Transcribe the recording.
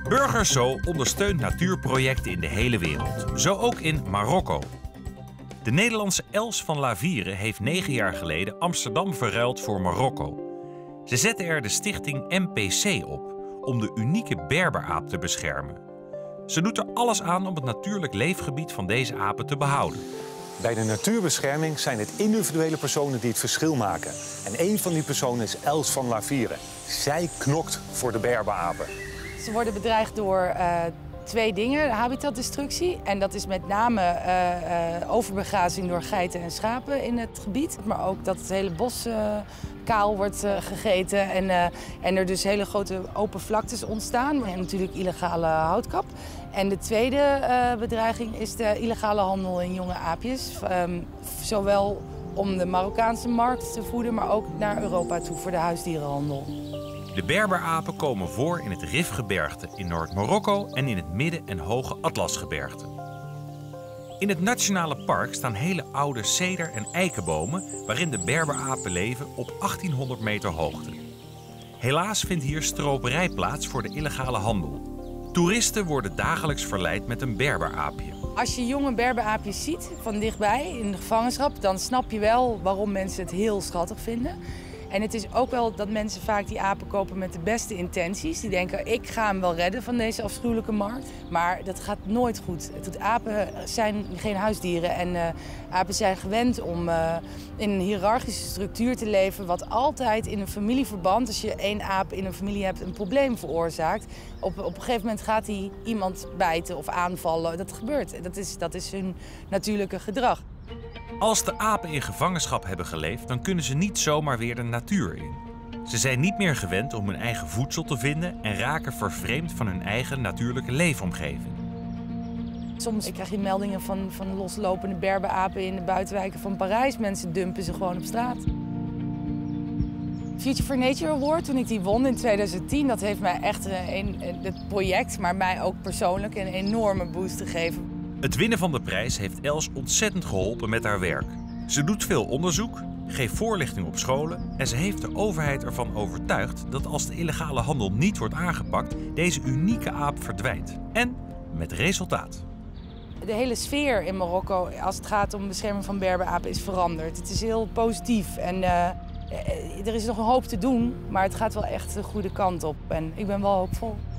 Burgerso ondersteunt natuurprojecten in de hele wereld, zo ook in Marokko. De Nederlandse Els van Lavieren heeft 9 jaar geleden Amsterdam verruild voor Marokko. Ze zette er de stichting MPC op om de unieke berberaap te beschermen. Ze doet er alles aan om het natuurlijk leefgebied van deze apen te behouden. Bij de natuurbescherming zijn het individuele personen die het verschil maken. En een van die personen is Els van Lavieren. Zij knokt voor de berberapen. Ze worden bedreigd door 2 dingen. Habitatdestructie. En dat is met name overbegrazing door geiten en schapen in het gebied. Maar ook dat het hele bos kaal wordt gegeten. En er dus hele grote open vlaktes ontstaan. En natuurlijk illegale houtkap. En de tweede bedreiging is de illegale handel in jonge aapjes. Zowel om de Marokkaanse markt te voeden, maar ook naar Europa toe voor de huisdierenhandel. De berberapen komen voor in het Rifgebergte in Noord-Marokko en in het Midden- en Hoge Atlasgebergte. In het nationale park staan hele oude ceder- en eikenbomen waarin de berberapen leven op 1800 meter hoogte. Helaas vindt hier stroperij plaats voor de illegale handel. Toeristen worden dagelijks verleid met een berberaapje. Als je jonge berberaapjes ziet van dichtbij in de gevangenschap, dan snap je wel waarom mensen het heel schattig vinden. En het is ook wel dat mensen vaak die apen kopen met de beste intenties. Die denken, ik ga hem wel redden van deze afschuwelijke markt. Maar dat gaat nooit goed. Apen zijn geen huisdieren en apen zijn gewend om in een hiërarchische structuur te leven, wat altijd in een familieverband, als je 1 aap in een familie hebt, een probleem veroorzaakt. Op een gegeven moment gaat hij iemand bijten of aanvallen. Dat gebeurt. Dat is hun natuurlijke gedrag. Als de apen in gevangenschap hebben geleefd, dan kunnen ze niet zomaar weer de natuur in. Ze zijn niet meer gewend om hun eigen voedsel te vinden en raken vervreemd van hun eigen natuurlijke leefomgeving. Soms krijg je meldingen van loslopende berberapen in de buitenwijken van Parijs. Mensen dumpen ze gewoon op straat. Future for Nature Award, toen ik die won in 2010, dat heeft mij echt het project, maar mij ook persoonlijk een enorme boost gegeven. Het winnen van de prijs heeft Els ontzettend geholpen met haar werk. Ze doet veel onderzoek, geeft voorlichting op scholen en ze heeft de overheid ervan overtuigd dat als de illegale handel niet wordt aangepakt, deze unieke aap verdwijnt. En met resultaat. De hele sfeer in Marokko, als het gaat om bescherming van berberapen, is veranderd. Het is heel positief en er is nog een hoop te doen, maar het gaat wel echt de goede kant op en ik ben wel hoopvol.